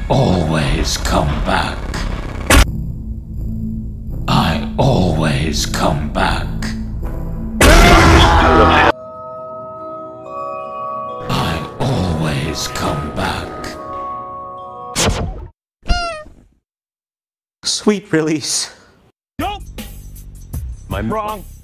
always come back. I always come back. I always come back. Sweet release. Nope. I'm wrong.